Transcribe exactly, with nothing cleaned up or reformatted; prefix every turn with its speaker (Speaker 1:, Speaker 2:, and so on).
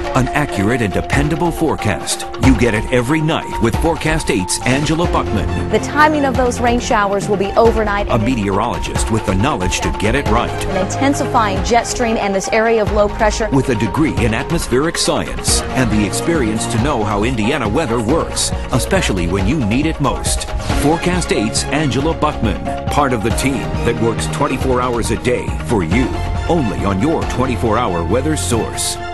Speaker 1: An accurate and dependable forecast. You get it every night with Forecast eight's Angela Buchman.
Speaker 2: The timing of those rain showers will be overnight.
Speaker 1: A meteorologist with the knowledge to get it right.
Speaker 2: An intensifying jet stream and this area of low pressure.
Speaker 1: With a degree in atmospheric science and the experience to know how Indiana weather works, especially when you need it most. Forecast eight's Angela Buchman, part of the team that works twenty-four hours a day for you. Only on your twenty-four hour weather source.